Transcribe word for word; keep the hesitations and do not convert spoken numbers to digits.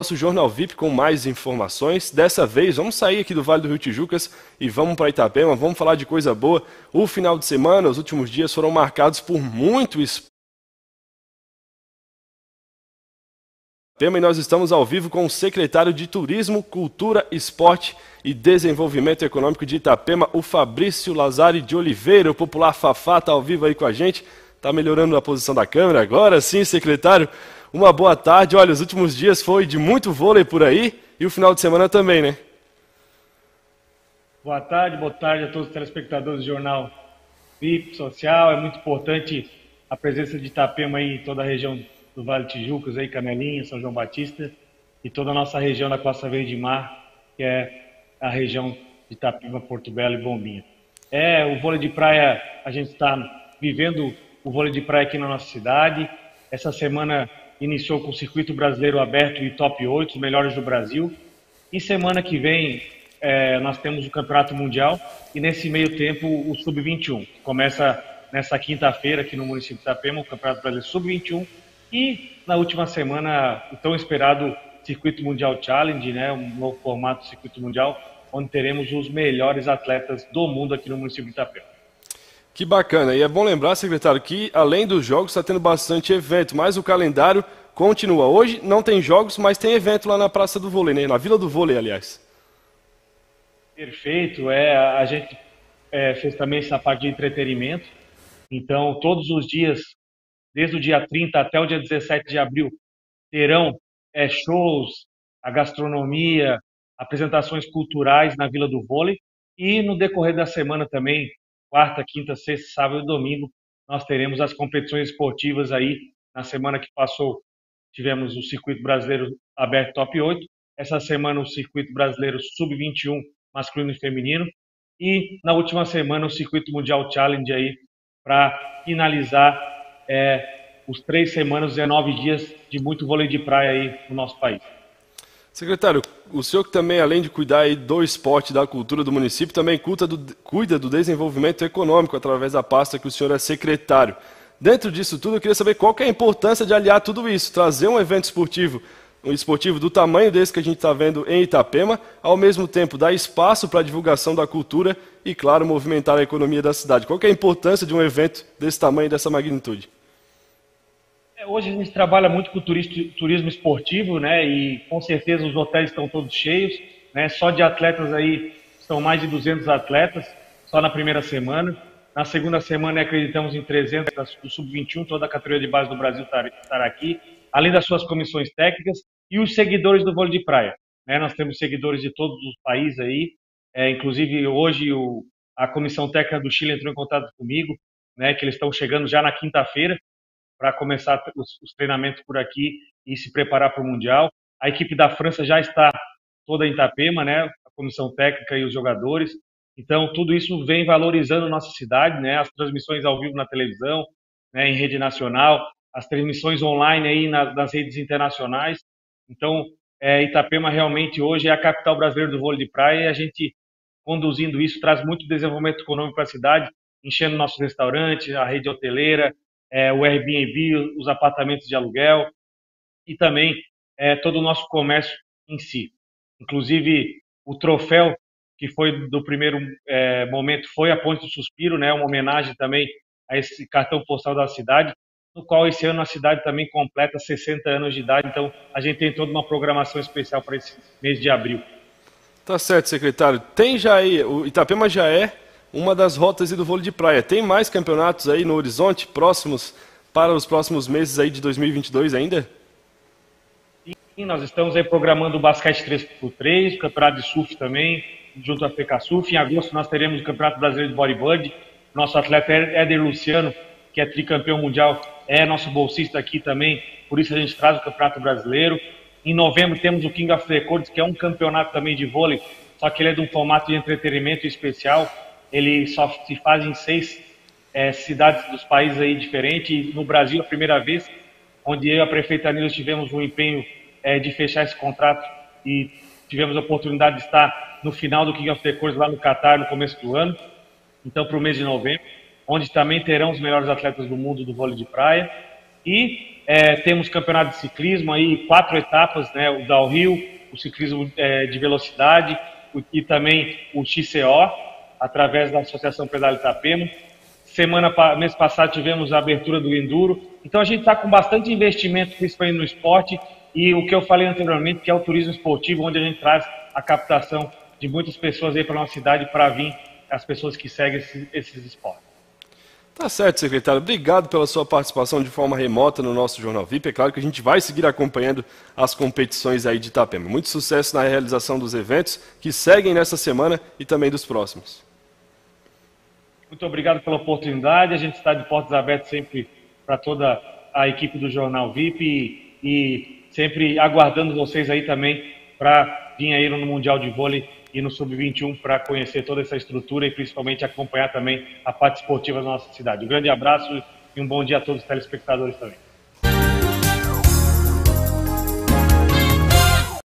Nosso Jornal V I P com mais informações. Dessa vez, vamos sair aqui do Vale do Rio Tijucas e vamos para Itapema, vamos falar de coisa boa. O final de semana, os últimos dias foram marcados por muito esporte. E nós estamos ao vivo com o secretário de Turismo, Cultura, Esporte e Desenvolvimento Econômico de Itapema, o Fabrício Lazari de Oliveira, o popular Fafá, está ao vivo aí com a gente. Está melhorando a posição da câmera agora, sim, secretário. Uma boa tarde. Olha, os últimos dias foi de muito vôlei por aí e o final de semana também, né? Boa tarde, boa tarde a todos os telespectadores do Jornal V I P Social. É muito importante a presença de Itapema aí em toda a região do Vale do Tijucas, aí, Canelinha, São João Batista e toda a nossa região da Costa Verde Mar, que é a região de Itapema, Porto Belo e Bombinha. É, o vôlei de praia, a gente está vivendo o vôlei de praia aqui na nossa cidade. Essa semana iniciou com o Circuito Brasileiro Aberto e Top oito, os melhores do Brasil. E semana que vem é, nós temos o Campeonato Mundial e nesse meio tempo o Sub vinte e um. Começa nessa quinta-feira aqui no município de Itapema, o Campeonato Brasileiro Sub vinte e um. E na última semana o tão esperado Circuito Mundial Challenge, né, um novo formato do Circuito Mundial, onde teremos os melhores atletas do mundo aqui no município de Itapema. Que bacana. E é bom lembrar, secretário, que além dos jogos está tendo bastante evento, mas o calendário continua. Hoje não tem jogos, mas tem evento lá na Praça do Vôlei, né? Na Vila do Vôlei, aliás. Perfeito. É, a gente é, fez também essa parte de entretenimento. Então, todos os dias, desde o dia trinta até o dia dezessete de abril, terão é, shows, a gastronomia, apresentações culturais na Vila do Vôlei. E no decorrer da semana também, quarta, quinta, sexta, sábado e domingo, nós teremos as competições esportivas aí. Na semana que passou, tivemos o Circuito Brasileiro Aberto Top oito. Essa semana, o Circuito Brasileiro Sub vinte e um, masculino e feminino. E na última semana, o Circuito Mundial Challenge aí, para finalizar é, os três semanas, dezenove dias de muito vôlei de praia aí no nosso país. Secretário, o senhor que também, além de cuidar aí do esporte e da cultura do município, também cuida do, cuida do desenvolvimento econômico através da pasta que o senhor é secretário. Dentro disso tudo, eu queria saber qual que é a importância de aliar tudo isso, trazer um evento esportivo, um esportivo do tamanho desse que a gente está vendo em Itapema, ao mesmo tempo dar espaço para a divulgação da cultura e, claro, movimentar a economia da cidade. Qual que é a importância de um evento desse tamanho e dessa magnitude? Hoje a gente trabalha muito com turismo esportivo, né? E com certeza os hotéis estão todos cheios, né? Só de atletas aí são mais de duzentos atletas, só na primeira semana. Na segunda semana acreditamos em trezentos do Sub vinte e um, toda a categoria de base do Brasil estará aqui, além das suas comissões técnicas e os seguidores do vôlei de praia, né? Nós temos seguidores de todos os países aí, é, inclusive hoje o, a comissão técnica do Chile entrou em contato comigo, né? Que eles estão chegando já na quinta-feira para começar os, os treinamentos por aqui e se preparar para o Mundial. A equipe da França já está toda em Itapema, né? A comissão técnica e os jogadores. Então, tudo isso vem valorizando nossa cidade, né? As transmissões ao vivo na televisão, né? Em rede nacional, as transmissões online aí nas, nas redes internacionais. Então, é, Itapema realmente hoje é a capital brasileira do vôlei de praia e a gente, conduzindo isso, traz muito desenvolvimento econômico para a cidade, enchendo nossos restaurantes, a rede hoteleira, É, o Airbnb, os apartamentos de aluguel e também é, todo o nosso comércio em si. Inclusive, o troféu que foi do primeiro é, momento foi a Ponte do Suspiro, né, uma homenagem também a esse cartão postal da cidade, no qual esse ano a cidade também completa sessenta anos de idade, então a gente tem toda uma programação especial para esse mês de abril. Tá certo, secretário. Tem já aí, o Itapema já é uma das rotas do vôlei de praia. Tem mais campeonatos aí no horizonte, próximos, para os próximos meses aí de dois mil e vinte e dois ainda? Sim, nós estamos aí programando o basquete três por três, o campeonato de surf também, junto à FECASUF. Em agosto nós teremos o Campeonato Brasileiro de Bodyboard. Nosso atleta Éder Luciano, que é tricampeão mundial, é nosso bolsista aqui também, por isso a gente traz o Campeonato Brasileiro. Em novembro temos o King of Records, que é um campeonato também de vôlei, só que ele é de um formato de entretenimento especial. Ele só se faz em seis é, cidades dos países aí diferentes. E no Brasil, a primeira vez, onde eu e a prefeita Nilce tivemos um empenho é, de fechar esse contrato e tivemos a oportunidade de estar no final do King of the Course lá no Catar no começo do ano, então para o mês de novembro, onde também terão os melhores atletas do mundo do vôlei de praia. E é, temos campeonato de ciclismo, aí quatro etapas, né, o downhill, o ciclismo é, de velocidade o, e também o X C O, através da Associação Pedal Itapema. Semana, mês passado tivemos a abertura do Enduro. Então a gente está com bastante investimento, principalmente no esporte, e o que eu falei anteriormente, que é o turismo esportivo, onde a gente traz a captação de muitas pessoas aí para a nossa cidade para vir as pessoas que seguem esses, esses esportes. Tá certo, secretário. Obrigado pela sua participação de forma remota no nosso Jornal V I P. É claro que a gente vai seguir acompanhando as competições aí de Itapema. Muito sucesso na realização dos eventos que seguem nessa semana e também dos próximos. Muito obrigado pela oportunidade. A gente está de portas abertas sempre para toda a equipe do Jornal V I P e, e sempre aguardando vocês aí também para vir aí no Mundial de Vôlei e no Sub vinte e um para conhecer toda essa estrutura e principalmente acompanhar também a parte esportiva da nossa cidade. Um grande abraço e um bom dia a todos os telespectadores também.